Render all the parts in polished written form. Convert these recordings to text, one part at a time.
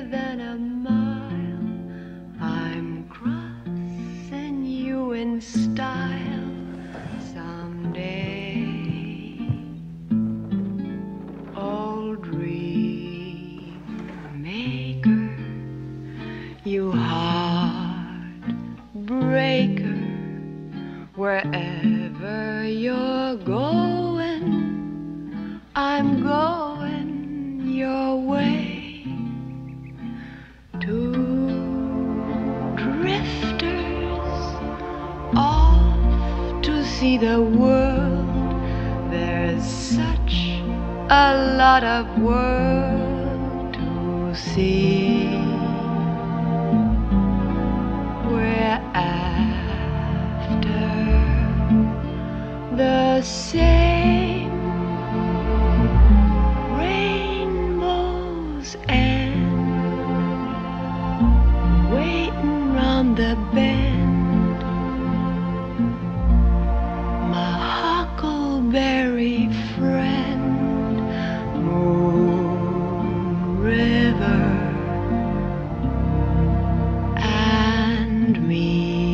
than a mile. I'm crossing you in style someday. Old dream maker, you heartbreaker, wherever you're going, I'm going your way. Two drifters off to see the world. There's such a lot of world to see. We're after the same rainbow's end, waiting round the bend. My huckleberry friend, Moon River, and me.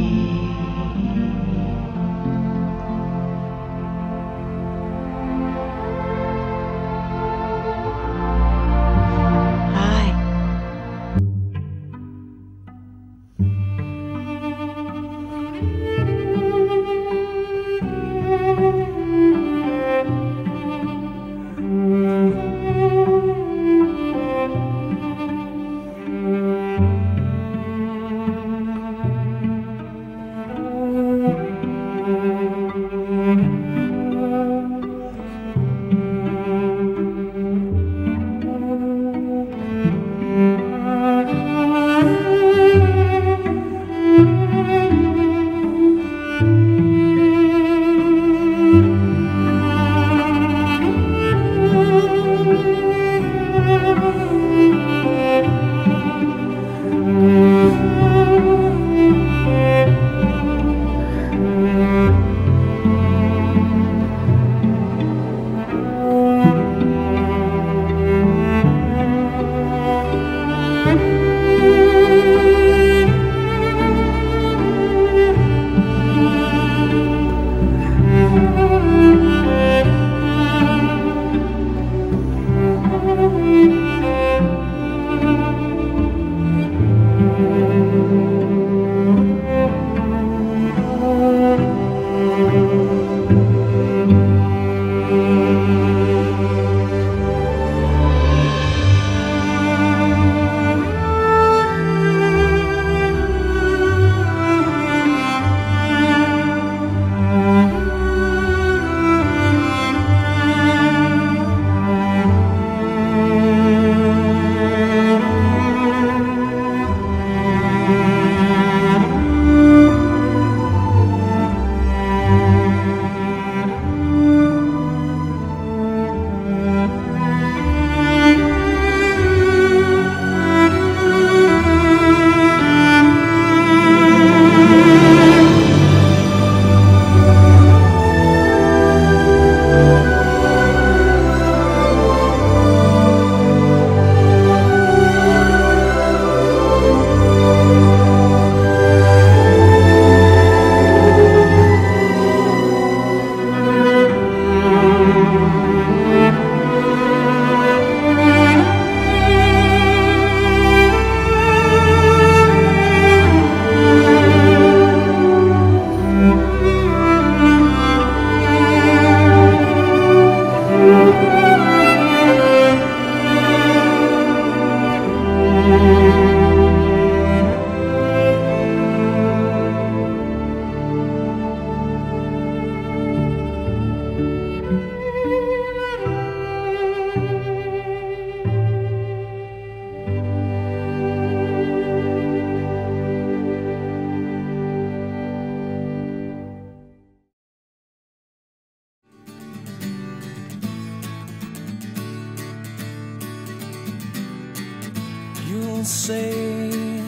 You'll say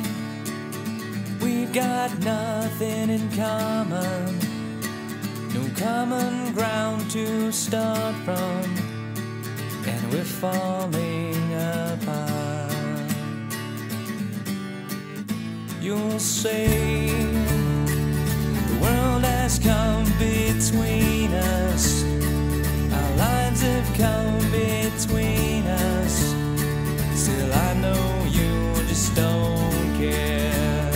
we've got nothing in common, no common ground to start from, and we're falling apart. you'll say the world has come between us, our lives have come between us. Still I know you just don't care.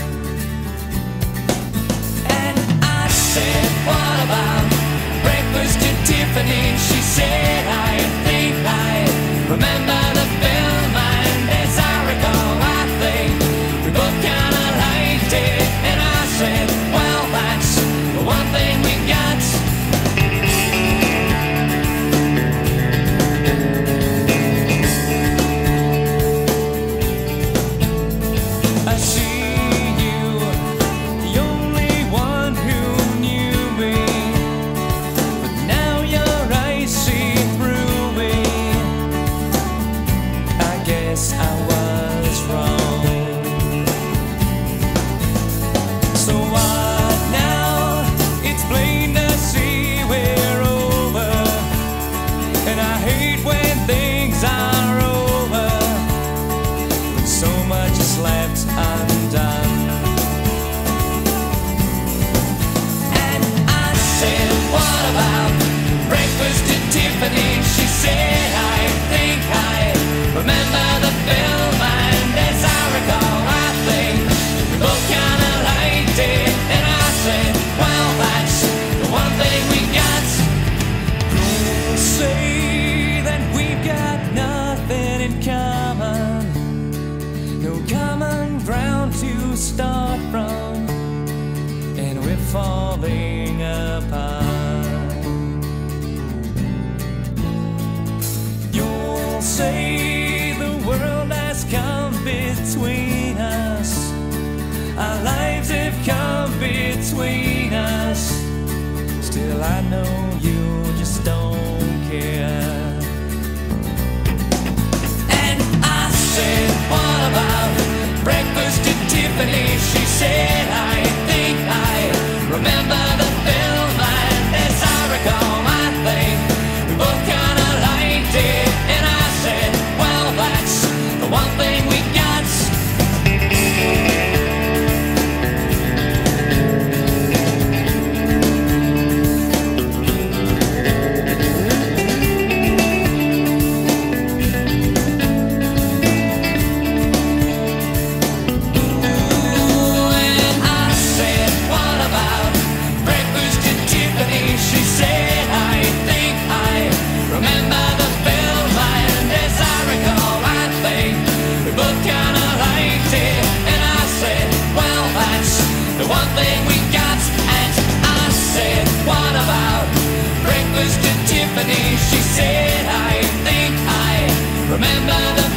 And I said, what about breakfast at Tiffany? She said, I think I remember the film, and as I recall, I think we both kinda liked it. And I said, well, that's the one thing we got. I see you, the only one who knew me, but now your eyes see through me. I guess I was wrong. So what now? It's plain to see we're over, and I hate when things are over, when so much is left undone. And I said, what about breakfast at Tiffany? She said, I think I remember the film, and as I recall, I think we both kinda liked it. And I said, well, that's the one thing we got. You'll say that we've got nothing in common, no common ground to start from, and we're falling apart. You'll say the world has come between us, our lives have come between us. Still I know you just don't care. And I said, what about breakfast at Tiffany? She said, I think I remember the film, and as I recall, I think we both kinda liked it. And I said, well, that's the one thing we got. And I said, what about breakfast at Tiffany? She said, I think I remember the film, and as I recall, I think we both kinda liked it. And I said, well, that's the one thing we got. And I said, what about breakfast at Tiffany? She said, I think I remember the